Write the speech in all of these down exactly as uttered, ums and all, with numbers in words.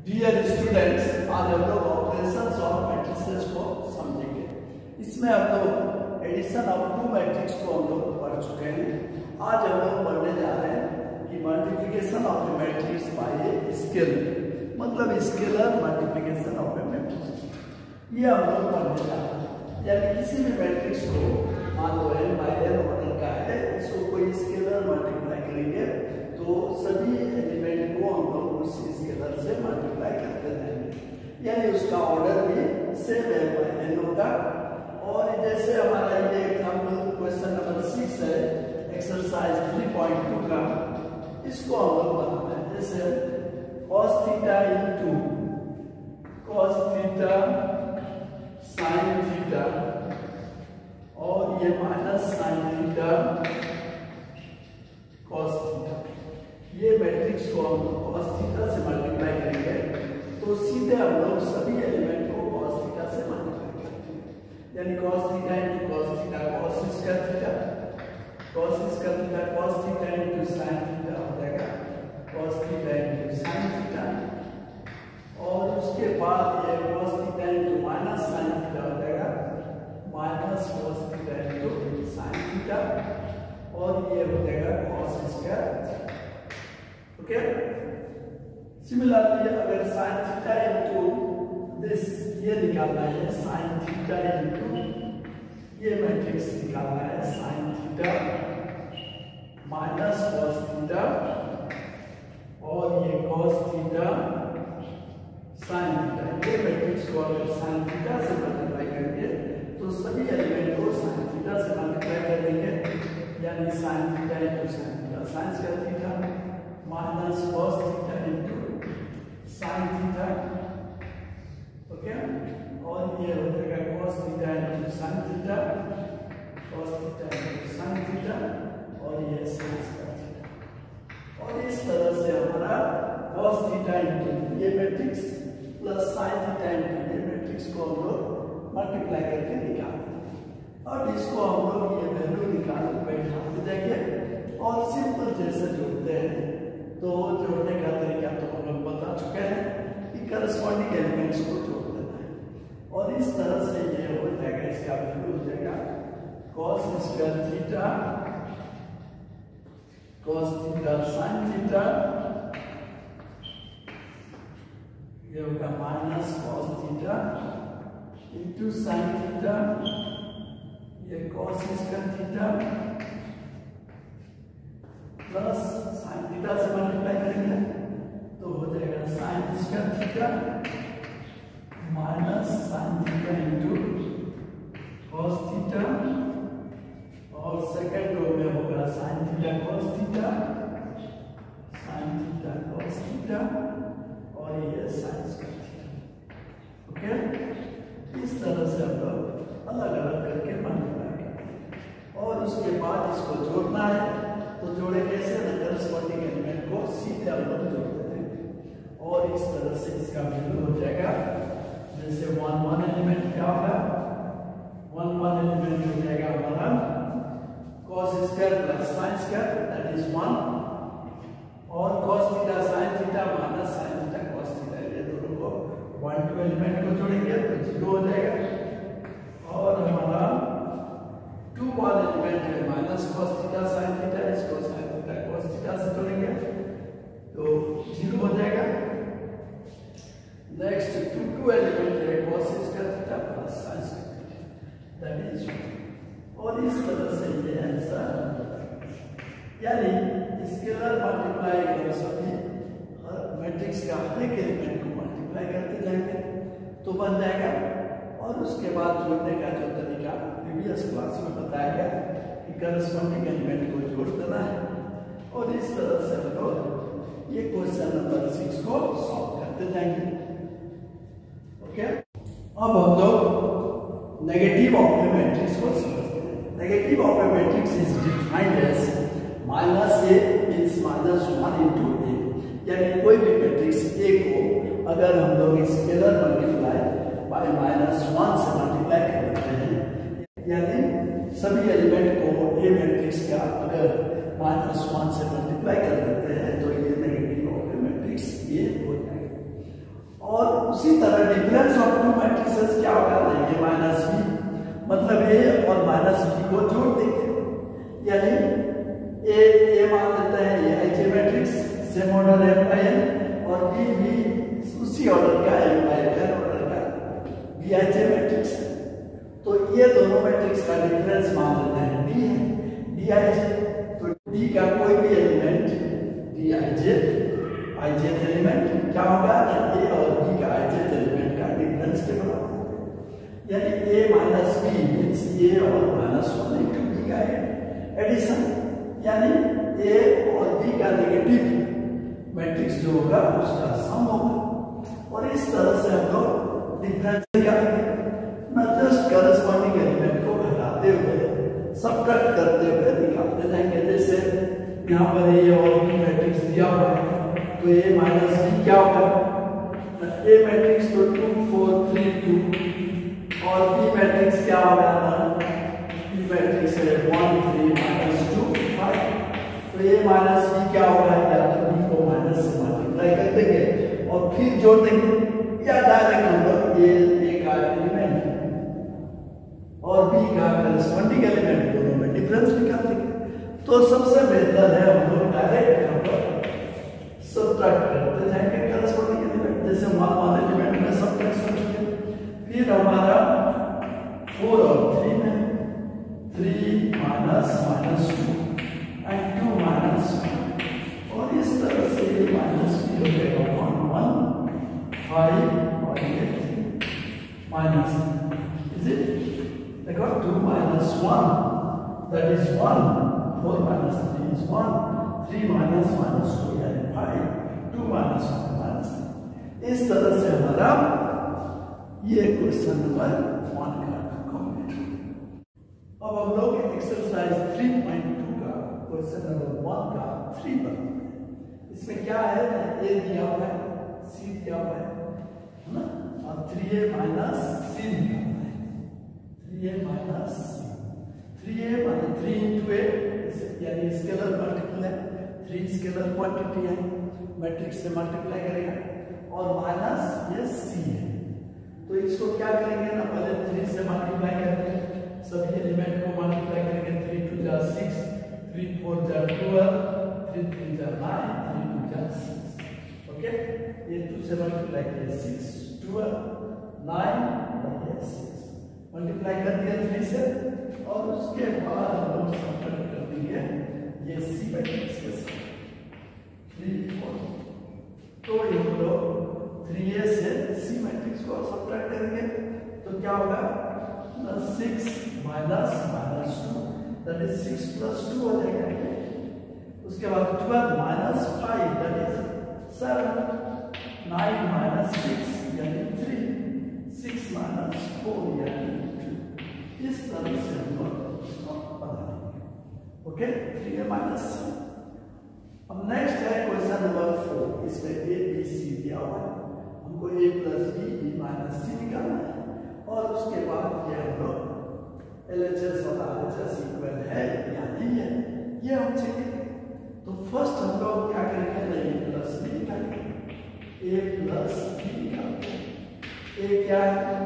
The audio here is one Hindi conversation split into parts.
डियर स्टूडेंट्स, आज हम लोग ऑपरेशंस और मैट्रिसेस को समझेंगे। इसमें हम लोग एडिशन ऑफ टू मैट्रिक्स को हम लोग पढ़ चुके हैं। आज हम लोग पढ़ने जा रहे हैं कि multiplication of a matrix by a scalar, मतलब scalar multiplication of a matrix, ये हम लोग पढ़ने जा रहे हैं। यानी किसी भी मैट्रिक्स को मान लो n बाय n ऑर्डर का है, इसको कोई स्केलर मल्टीप्लाई करेंगे तो सभी एलिमेंट को हम लोग उस स्केलर से मल्टीप्लाई करते जाएंगे, यानी उसका ऑर्डर भी सेम है बाय n होगा। और जैसे हमारा ये एग्जांपल क्वेश्चन नंबर सिक्स है, एक्सरसाइज थ्री पॉइंट टू का, इसको हम लोग बनाते हैं। जैसे cos theta into cos theta sin theta और ये minus sin theta cos theta, ये मैट्रिक्स को हम लोग cos थीटा से मल्टीप्लाई करेंगे तो सीधे हम लोग सभी एलिमेंट को cos थीटा से मल्टीप्लाई करेंगे, यानी cos theta into cos theta cos square theta cos square theta cos theta into sin theta हो जाएगा cos theta into sin theta, और उसके बाद ये cos theta into minus sin theta हो जाएगा minus cos theta into sin theta, और ये हो जाएगा cos स्क्वायर। ओके, सिमिलरली अगर sin थीटा इनटू दिस, ये निकालना है sin थीटा इनटू ये मैट्रिक्स निकालना है sin theta minus cos theta, और ये cos थीटा sin थीटा, ये मैट्रिक्स को अगर sin थीटा से मल्टीप्लाई करेंगे तो सभी एलिमेंट को sin थीटा से मल्टीप्लाई कर देंगे, यानी sin theta into sin theta sin square theta minus cos theta into sin theta. Okay, और ये हो जाएगा cos theta into sin theta cos theta into sin theta, और ये sin स्क्वायर थीटा। और इस तरह से हमारा cos थीटा इनटू ये matrix plus sin theta into ये मैट्रिक्स को हम लोग मल्टीप्लाई करके निकालते हैं। अब इसको हम लोग ये वैल्यू निकाल बैठा देंगे और सिंपल जैसे जोड़ते हैं, तो जोड़ने का तरीका तो हम लोग बता चुके हैं कि करस्पॉन्डिंग एलिमेंट्स को जोड़ देना है, और इस तरह से ये हो जाएगा, इसका वैल्यू हो जाएगा cos square theta cos theta sin theta, ये होगा minus cos theta into sin theta, ये cos square theta plus sin theta से मल्टीप्लाई करेंगे तो हो जाएगा sin square theta minus sin theta into cos theta, और सेकंड रो में होगा sin theta cos theta sin theta cos theta, और ये sin स्क्वायर थीटा। ओके, इस तरह से हम लोग अलग अलग करके मल्टीप्लाई करते हैं, और उसके बाद इसको जोड़ना है तो जोड़े कैसे, करस्पॉन्डिंग एलिमेंट को सीधे हम लोग जोड़ देते हैं, और इस तरह से इसका वैल्यू हो जाएगा। जैसे वन वन एलिमेंट क्या होगा, वन वन एलिमेंट हो जाएगा हमारा cos square plus sin square that is one, और cos theta sin theta minus sin theta cos theta, ये दोनों को वन टू एलिमेंट को जोड़ेंगे तो जीरो हो जाएगा, और हमारा टू वन एलिमेंट है minus cos theta sin theta, इसको sin थीटा cos थीटा से जोड़ेंगे तो जीरो हो जाएगा। नेक्स्ट टू टू एलिमेंट है cos square theta plus sin square theta that is, और इस तरह से ये आंसर, यानी स्केलर मल्टीप्लाई करो सभी मैट्रिक्स का हर एक एलिमेंट को मल्टीप्लाई करते जाएंगे तो बन जाएगा, और उसके बाद जोड़ने का जो तरीका प्रीवियस क्लास में बताया गया कि करस्पॉन्डिंग एलिमेंट को जोड़ देना है, और इस तरह से हम लोग ये क्वेश्चन नंबर सिक्स को सॉल्व करते जाएंगे। ओके, अब हम लोग नेगेटिव ऑफ ए मैट्रिक्स को समझते हैं। Negative of a matrix is defined as minus A means minus one into A, यानी कोई भी मैट्रिक्स ए को अगर हम लोग scalar multiply by minus one से मल्टीप्लाई कर देते हैं, यानी सभी एलिमेंट को ए मैट्रिक्स का अगर माइनस वन से मल्टीप्लाई कर देते हैं तो ये negative of a matrix A हो जाएगा। और उसी तरह डिफरेंस ऑफ टू मैट्रिसेस क्या होगा, ए माइनस बी, मतलब ए और माइनस बी को जोड़ देंगे, यानी ए ए मान लेते हैं ये I J matrix same order M by N, और बी भी उसी ऑर्डर का एम बाई एन ऑर्डर का बी आई जे मैट्रिक्स। तो ये दोनों मैट्रिक्स का डिफरेंस मान लेते हैं डी है, डी आई जे। तो डी का कोई भी element D I J I J element क्या होगा, ए और बी का आई जे एलिमेंट का डिफरेंस के बराबर, यानी A minus B means A और माइनस वन इंटू बी का एडिशन, यानी ए और बी का नेगेटिव मैट्रिक्स जो होगा उसका सम होगा। और इस तरह से हम लोग डिफरेंस निकालेंगे, न जस्ट करस्पॉन्डिंग एलिमेंट को घटाते हुए सबट्रैक्ट करते हुए निकालते जाएंगे। जैसे यहाँ पर ए और बी मैट्रिक्स दिया हुआ है, तो ए माइनस बी क्या होगा, ए मैट्रिक्स तो टू फोर थ्री टू, और बी मैट्रिक्स क्या होगा, बी मैट्रिक्स है one three minus two five. तो ए माइनस बी क्या होगा, या तो बी को माइनस से मल्टीप्लाई कर देंगे और फिर जोड़ देंगे, या डायरेक्ट हम लोग ए ए का एलिमेंट और बी का करस्पॉन्डिंग एलिमेंट दोनों में डिफरेंस निकाल देंगे। तो सबसे बेहतर है हम लोग डायरेक्ट यहाँ पर सबट्रैक्ट करते जाएंगे करस्पॉन्डिंग एलिमेंट, जैसे वन वन एलिमेंट में सबट्रैक्ट करेंगे, फिर हमारा फोर और थ्री में three minus minus two and two minus one, और इस तरह से ये माइनस बी हो जाएगा वन वन फाइव और ये माइनस, इज इट, देखो two minus one that is one, four minus three is one, three minus minus two यानी five, two minus one minus three. इस तरह से हमारा ये क्वेश्चन नंबर वन का कंप्लीट हो। अब हम लोग एक्सरसाइज थ्री पॉइंट टू का क्वेश्चन नंबर वन का थ्री बनाते हैं। इसमें क्या है, ए दिया हुआ है, सी दिया हुआ है ना, और थ्री ए माइनस सी दिया हुआ है, three A minus C, three A minus three into A यानी स्केलर मल्टीपल है, थ्री स्केलर क्वांटिटी है, मैट्रिक्स से मल्टीप्लाई करेगा, और माइनस ये सी है। तो इसको क्या करेंगे ना, पहले थ्री से मल्टीप्लाई करेंगे, सभी एलिमेंट को मल्टीप्लाई करेंगे, थ्री टू जा सिक्स, थ्री फोर जा ट्वेल्व, थ्री थ्री जा नाइन, थ्री टू जा सिक्स, ओके। ये टू से मल्टीप्लाई किया सिक्स, ट्वेल्व, नाइन और ये सिक्स, मल्टीप्लाई कर दिया थ्री से, और उसके बाद हम लोग सबट्रैक्ट कर देंगे ये सी मैट्रिक्स के साथ, थ्री फोर। तो ये लोग थ्री ए से सी मैट्रिक्स को सबट्रैक्ट करेंगे, तो क्या होगा, six minus minus two that is six plus two हो जाएगा। उसके बाद twelve minus five that is seven, nine minus six यानी थ्री, सिक्स माइनस फोर यानी टू। इस तरह से हम लोग इसको बनाएंगे, okay, three A minus C. अब नेक्स्ट है क्वेश्चन नंबर फोर, इसमें ए बी सी दिया हुआ है, हमको A plus B B minus C निकालना है, और उसके बाद ये हम लोग एल एच एस और आर एच एस इक्वल है या नहीं है ये हम चेक करेंगे। तो फर्स्ट हम लोग क्या करेंगे ना, ए प्लस बी निकालेंगे, ए प्लस बी निकालते, ए क्या है,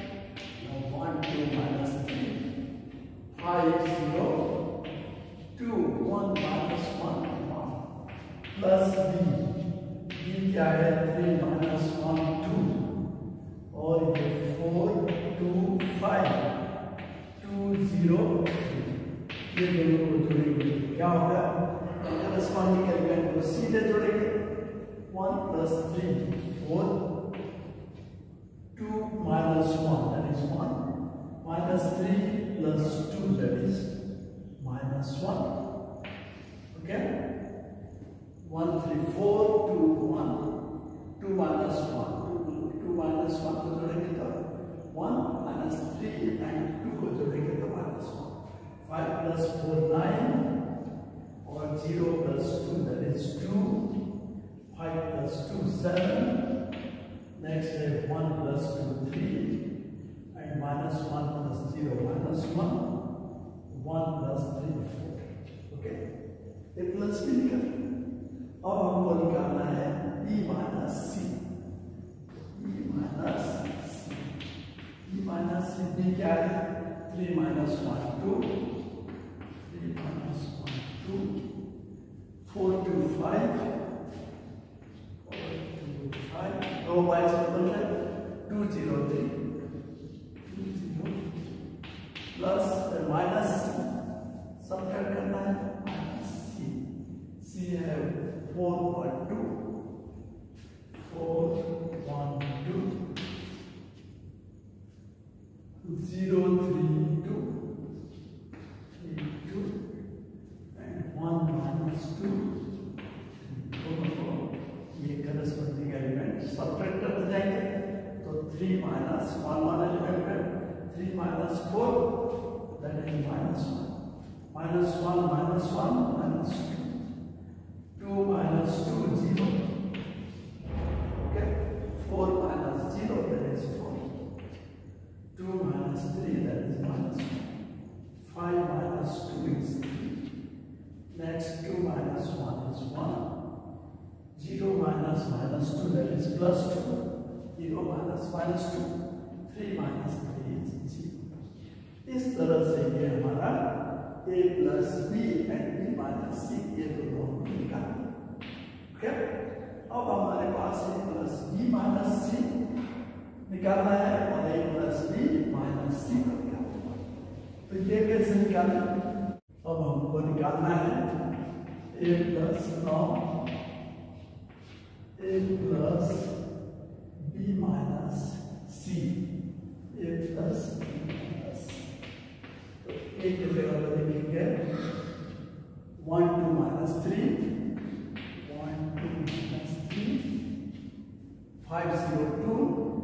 one two minus three, five zero two, one minus one one, plus B, B क्या है, थ्री माइनस वन टू, और ये four two five, two zero, ये दोनों को जोड़ेंगे क्या होगा, करस्पॉन्डिंग एलिमेंट को सीधे जोड़ेंगे, one plus three four, two minus one that is one, minus three plus two that is minus one, okay, one three four two one, two minus one, two minus one को जोड़ेंगे तो one, minus three and two को जोड़ेंगे तो minus one, five plus four nine, और zero plus two that is two, five plus two seven, next है one plus two three, and minus one plus zero minus one, one plus three four, okay, A plus B निकाल। अब हमको निकालना है बी माइनस सी, क्या है? Three minus one two, three minus one two, four two five, four two five, दो बाई सिंपल है, two zero three, two zero plus minus subtract करना है, माइनस सी, सी है four one two, four one two, zero three two, three two, and one minus two. ये करस्पॉन्डिंग एलिमेंट सबट्रैक्ट करते जाएंगे, तो three minus one one element है, three minus four, that is minus one, minus one minus one minus two, two minus two zero, okay, four minus zero that is four, two minus three, that is minus one. five minus two is three. Next, two minus one is one. zero minus minus two, that is plus two. zero minus minus two. three minus three is zero. इस तरह से ये हमारा a plus b and b minus c ये दोनों निकालेंगे. ओके? अब हमारे पास a plus b minus c निकालना है और a plus B minus C को निकालना है. तो ये कैसे निकालें? अब हमको निकालना है a प्लस नौ, a plus B minus C, a plus B minus. तो a के जगह पर लिखेंगे one two minus three, one two minus three, five zero two,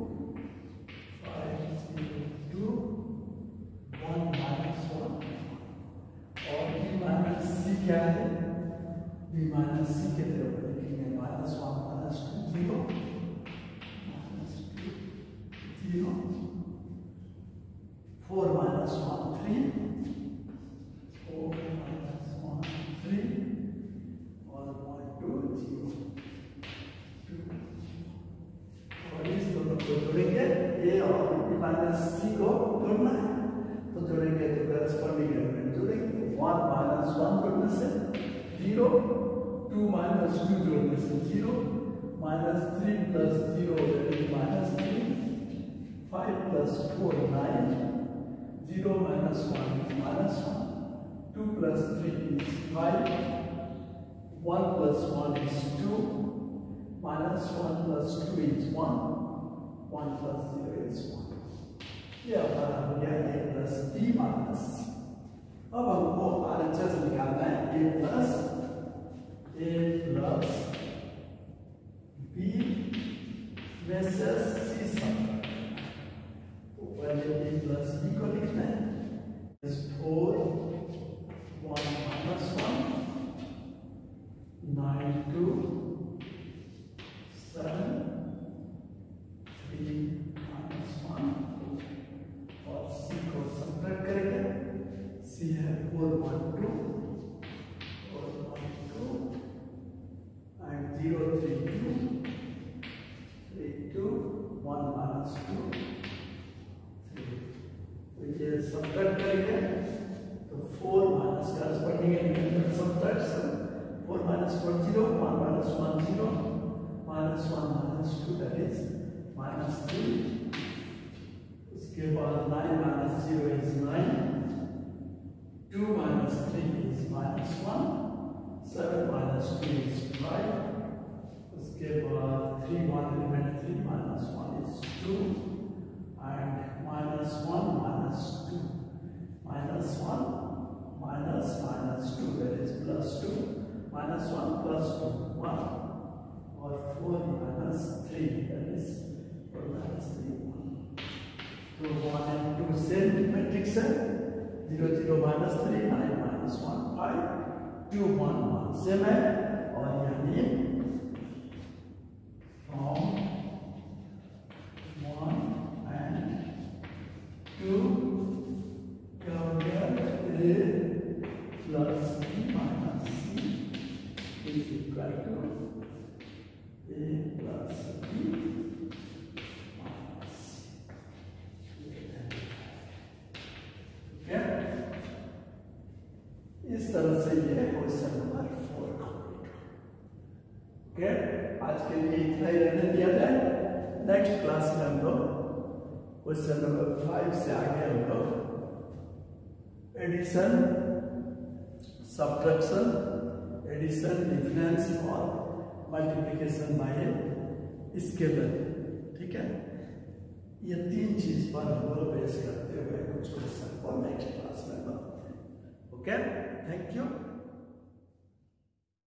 क्या है? b माइनस सी के जगह पर लिखेंगे minus one minus two zero, minus two zero, four minus one three, four minus one three, और वन टू जीरो, टू. और इस दोनों को जोड़ेंगे, a और b माइनस सी को जोड़ना है, तो जोड़ेंगे तो करस्पॉन्डिंग एलिमेंट जोड़ेंगे. वन माइनस वन जोड़ने से जीरो, टू माइनस टू जोड़ने से zero, minus three plus zero minus three, five plus four nine, zero minus one is minus one, two plus three is five, one plus one is two, minus one plus two is one, one plus zero is one. ये हमारा हो गया a plus b minus C. अब हमको आर एच एस निकालना है, a plus a plus B में से सी सब. तो पहले a प्लस बी को लिखना है, four one minus one, nine two seven, three minus one, और सी को सबट्रैक्ट करेंगे. सी है four one two, four one two, and zero three two, three two, one minus two, three. तो ये सबट्रैक्ट करेंगे तो four minus corresponding element subtract, four minus four zero, one minus one zero, minus one minus two that is minus three. उसके बाद nine minus zero is nine, two minus three is minus one, seven minus two is five, उसके बाद three one element three minus one is two, and minus one minus two, minus one minus minus two, that is plus two, minus one plus two, one, और four minus three, that is four minus three, one. तो one and two same matrix है, zero zero minus three, nine minus one five, two one one same है, और यानी फ्रॉम वन एंड टू क्या हो गया? a plus b minus c is equal to a plus b minus c. Question number four complete. Okay, आज के लिए इतना ही रहने दिया जाए। नेक्स्ट क्लास में हम लोग क्वेश्चन नंबर फाइव से आगे हम लोग एडिशन, सब्ट्रैक्शन, एडिशन, डिफरेंस और मल्टीप्लिकेशन बाय स्केलर, ठीक है, ये तीन चीज पर हम लोग बेस करते हुए कुछ क्वेश्चन को नेक्स्ट क्लास में बनाते हैं। Okay, thank you.